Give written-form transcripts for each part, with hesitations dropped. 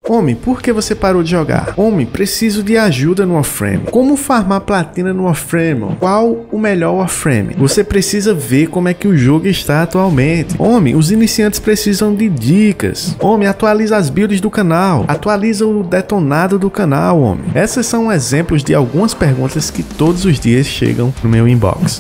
Homem, por que você parou de jogar? Homem, preciso de ajuda no Warframe. Como farmar platina no Warframe? Qual o melhor Warframe? Você precisa ver como é que o jogo está atualmente. Homem, os iniciantes precisam de dicas. Homem, atualiza as builds do canal. Atualiza o detonado do canal, homem. Essas são exemplos de algumas perguntas que todos os dias chegam no meu inbox.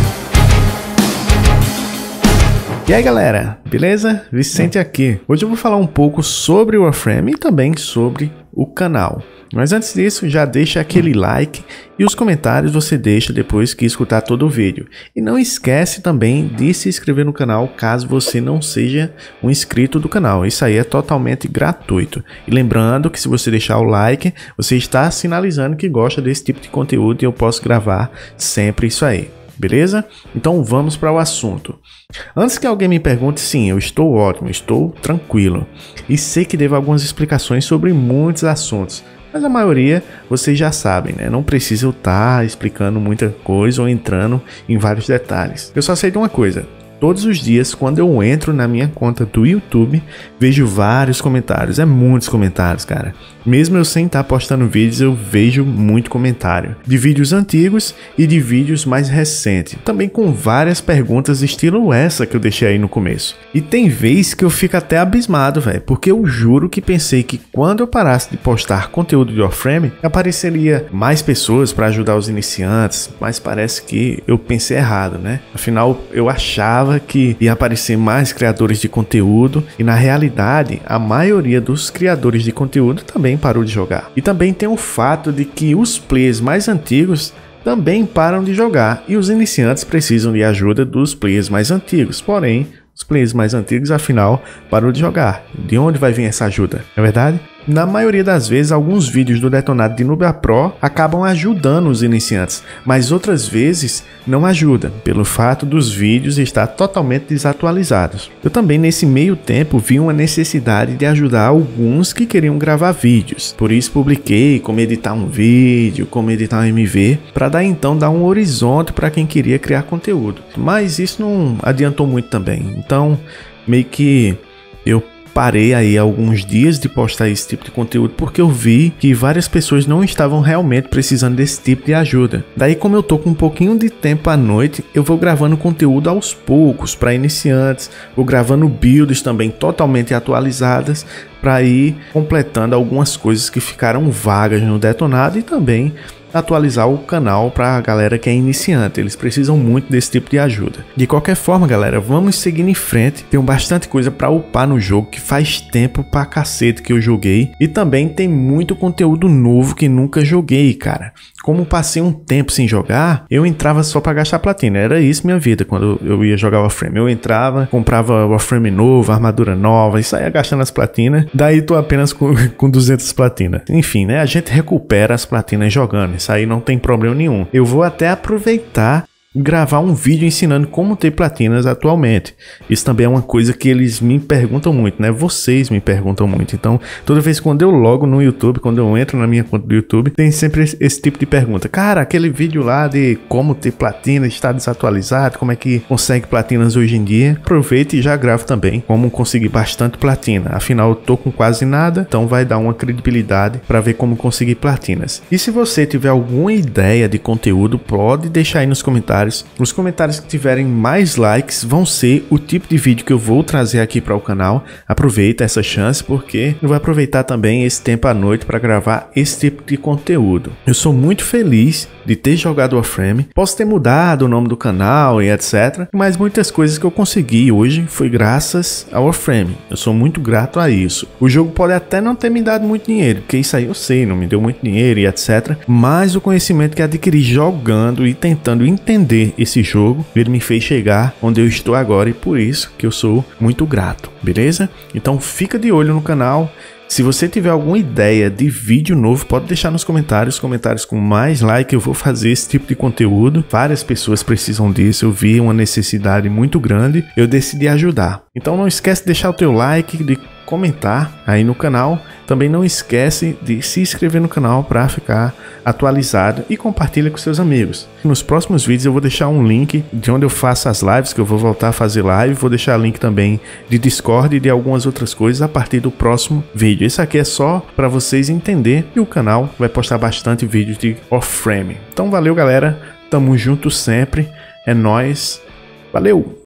E aí galera, beleza? Vicente aqui. Hoje eu vou falar um pouco sobre o Warframe e também sobre o canal. Mas antes disso, já deixa aquele like e os comentários você deixa depois que escutar todo o vídeo. E não esquece também de se inscrever no canal caso você não seja um inscrito do canal. Isso aí é totalmente gratuito. E lembrando que se você deixar o like, você está sinalizando que gosta desse tipo de conteúdo e eu posso gravar sempre isso aí. Beleza? Então vamos para o assunto. Antes que alguém me pergunte, sim, eu estou ótimo, estou tranquilo. E sei que devo algumas explicações sobre muitos assuntos. Mas a maioria vocês já sabem, né? Não preciso estar explicando muita coisa ou entrando em vários detalhes. Eu só sei de uma coisa. Todos os dias, quando eu entro na minha conta do YouTube, vejo vários comentários. É muitos comentários, cara. Mesmo eu sem estar postando vídeos, eu vejo muito comentário. De vídeos antigos e de vídeos mais recentes. Também com várias perguntas estilo essa que eu deixei aí no começo. E tem vez que eu fico até abismado, velho. Porque eu juro que pensei que quando eu parasse de postar conteúdo de Warframe, apareceria mais pessoas para ajudar os iniciantes. Mas parece que eu pensei errado, né? Afinal, eu achava que ia aparecer mais criadores de conteúdo e na realidade a maioria dos criadores de conteúdo também parou de jogar. E também tem o fato de que os players mais antigos também param de jogar e os iniciantes precisam de ajuda dos players mais antigos, porém os players mais antigos afinal parou de jogar. De onde vai vir essa ajuda? Não é verdade? Na maioria das vezes, alguns vídeos do detonado de Nubia Pro acabam ajudando os iniciantes, mas outras vezes não ajudam, pelo fato dos vídeos estar totalmente desatualizados. Eu também nesse meio tempo vi uma necessidade de ajudar alguns que queriam gravar vídeos, por isso publiquei como editar um vídeo, como editar um MV, para dar um horizonte para quem queria criar conteúdo, mas isso não adiantou muito também, então meio que eu parei aí alguns dias de postar esse tipo de conteúdo porque eu vi que várias pessoas não estavam realmente precisando desse tipo de ajuda. Daí, como eu tô com um pouquinho de tempo à noite, eu vou gravando conteúdo aos poucos para iniciantes, vou gravando builds também totalmente atualizadas para ir completando algumas coisas que ficaram vagas no detonado e também atualizar o canal para a galera que é iniciante. Eles precisam muito desse tipo de ajuda. De qualquer forma, galera, vamos seguindo em frente. Tem bastante coisa para upar no jogo que faz tempo pra cacete que eu joguei e também tem muito conteúdo novo que nunca joguei, cara. Como passei um tempo sem jogar, eu entrava só para gastar platina. Era isso minha vida quando eu ia jogar Warframe. Eu entrava, comprava Warframe novo, armadura nova e saía gastando as platinas. Daí tô apenas com 200 platinas. Enfim, né? A gente recupera as platinas jogando. Isso aí não tem problema nenhum. Eu vou até aproveitar gravar um vídeo ensinando como ter platinas atualmente. Isso também é uma coisa que eles me perguntam muito, né? Vocês me perguntam muito. Então, toda vez quando eu logo no YouTube, quando eu entro na minha conta do YouTube, tem sempre esse tipo de pergunta. Cara, aquele vídeo lá de como ter platina está desatualizado, como é que consegue platinas hoje em dia? Aproveite e já gravo também como conseguir bastante platina. Afinal, eu tô com quase nada, então vai dar uma credibilidade para ver como conseguir platinas. E se você tiver alguma ideia de conteúdo, pode deixar aí nos comentários. Os comentários que tiverem mais likes vão ser o tipo de vídeo que eu vou trazer aqui para o canal. Aproveita essa chance porque eu vou aproveitar também esse tempo à noite para gravar esse tipo de conteúdo. Eu sou muito feliz de ter jogado Warframe. Posso ter mudado o nome do canal e etc. Mas muitas coisas que eu consegui hoje foi graças ao Warframe. Eu sou muito grato a isso. O jogo pode até não ter me dado muito dinheiro, porque isso aí eu sei, não me deu muito dinheiro e etc. Mas o conhecimento que adquiri jogando e tentando entender esse jogo, ele me fez chegar onde eu estou agora e por isso que eu sou muito grato, beleza? Então fica de olho no canal. Se você tiver alguma ideia de vídeo novo, pode deixar nos comentários com mais like, eu vou fazer esse tipo de conteúdo. Várias pessoas precisam disso, eu vi uma necessidade muito grande, eu decidi ajudar. Então não esquece de deixar o teu like, de comentar aí no canal. Também não esquece de se inscrever no canal para ficar atualizado e compartilha com seus amigos. Nos próximos vídeos eu vou deixar um link de onde eu faço as lives, que eu vou voltar a fazer live. Vou deixar link também de Discord e de algumas outras coisas a partir do próximo vídeo. Esse aqui é só para vocês entenderem que o canal vai postar bastante vídeos de Warframe. Então valeu, galera, tamo junto sempre, é nóis, valeu!